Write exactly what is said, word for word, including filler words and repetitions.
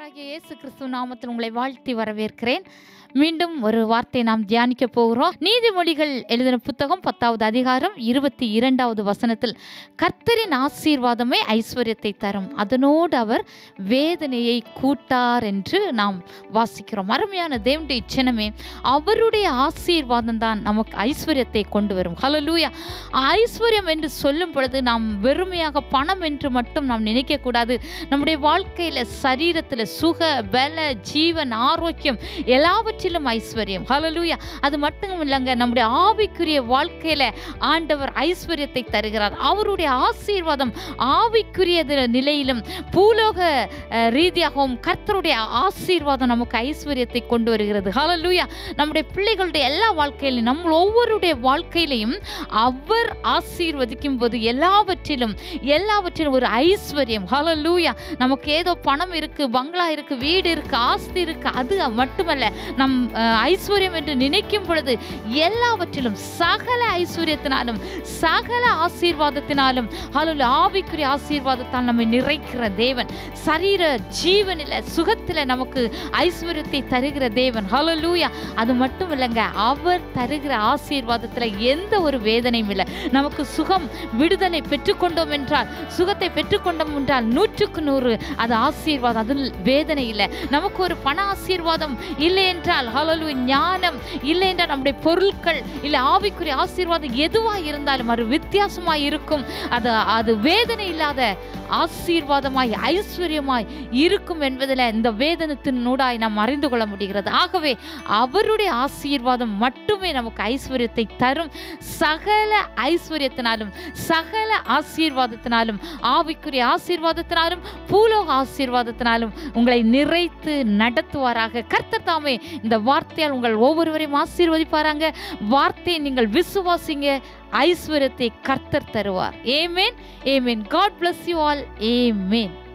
ஆண்டவராகிய இயேசு கிறிஸ்து நாமத்தில் உங்களை வாழ்த்தி வரவேற்கிறேன். மீண்டும் ஒரு வார்த்தை நாம் தியானிக்க போகிறோம். நீதிமொழிகள் எழுதின புத்தகம் பத்தாவது அதிகாரம் இருபத்தி இரண்டாவது வசனத்தில் கர்த்தரின் ஆசீர்வாதமே ஐஸ்வர்யத்தை தரும், அதனோடு அவர் வேதனையை கூட்டார் என்று நாம் வாசிக்கிறோம். அருமையான தேவனுடைய சின்னமே, அவருடைய ஆசீர்வாதம் தான் நமக்கு ஐஸ்வர்யத்தை கொண்டு வரும். ஹல்லேலூயா. ஐஸ்வர்யம் என்று சொல்லும் பொழுது நாம் வெறுமையாக பணம் என்று மட்டும் நாம் நினைக்க கூடாது. நம்முடைய வாழ்க்கையில சரீரத்தில் சுக பல ஜீவன் ஆரோக்கியம் எல்லாவற்றிலும் ஐஸ்வர்யம். ஹல்லேலூயா. அது மட்டும் இல்லைங்க, நம்முடைய ஆவிக்குரிய வாழ்க்கையில ஆண்டவர் ஐஸ்வர்யத்தை தருகிறார். அவருடைய ஆசீர்வாதம் ஆவிக்குரிய நிலையிலும் பூலோக ரீதியாகவும் கர்த்தருடைய ஆசீர்வாதம் நமக்கு ஐஸ்வர்யத்தை கொண்டு வருகிறது. ஹல்லேலூயா. நம்முடைய பிள்ளைகளுடைய எல்லா வாழ்க்கையிலும் நம்ம ஒவ்வொருடைய வாழ்க்கையிலையும் அவர் ஆசீர்வதிக்கும் போது எல்லாவற்றிலும் எல்லாவற்றிலும் ஒரு ஐஸ்வர்யம். ஹல்லேலூயா. நமக்கு ஏதோ பணம் இருக்கு, பங்களா இருக்கு, வீடு இருக்கு, ஆஸ்தி இருக்கு, அது மட்டுமல்ல. நம் ஐஸ்வர்யம் என்று நினைக்கும் பொழுது எல்லாவற்றிலும் சகல ஐஸ்வர்யத்தினாலும் சகல ஆசீர்வாதத்தினாலும் ஹல்லேலூயா ஆவிக்குரிய ஆசீர்வாதத்தால் நம்மை நிறைக்கிற தேவன், சரீர ஜீவனில் சுகத்தில் நமக்கு ஐஸ்வர்யத்தை தருகிற தேவன். ஹல்லேலூயா. அது மட்டும் இல்லைங்க, அவர் தருகிற ஆசீர்வாதத்தில் எந்த ஒரு வேதனையும் இல்லை. நமக்கு சுகம் விடுதலை பெற்றுக்கொண்டோம் என்றால், சுகத்தை பெற்றுக்கொண்டோம் என்றால் நூற்றுக்கு நூறு அது ஆசீர்வாதம், அதில் வேதனை இல்லை. நமக்கு ஒரு பண ஆசீர்வாதம் இல்லை என்றால், ஹல்லேலூயா, ஞானம் இல்லை என்றால், நம்முடைய பொருட்கள் இல்லை, ஆவிக்குரிய ஆசீர்வாதம் எதுவாக இருந்தாலும் அது வித்தியாசமாய் இருக்கும். அது அது வேதனை இல்லாத ஆசீர்வாதமாய் ஐஸ்வர்யமாய் இருக்கும் என்பதில் இந்த வேதனத்தின் நூடாய் நாம் அறிந்து கொள்ள முடிகிறது. ஆகவே அவருடைய ஆசீர்வாதம் மட்டுமே நமக்கு ஐஸ்வர்யத்தை தரும். சகல ஐஸ்வர்யத்தினாலும் சகல ஆசீர்வாதத்தினாலும் ஆவிக்குரிய ஆசீர்வாதத்தினாலும் பூலோக ஆசீர்வாதத்தினாலும் உங்களை நிறைத்து நடத்துவாராக. கர்த்தர் தாமே இந்த வார்த்தையால் உங்கள் ஒவ்வொருவரையும் ஆசீர்வதிப்பாராங்க. வார்த்தையை நீங்கள் விசுவாசிங்க, ஐஸ்வர்யத்தை கர்த்தர் தருவார். ஆமென், ஆமென். God bless you all. Amen.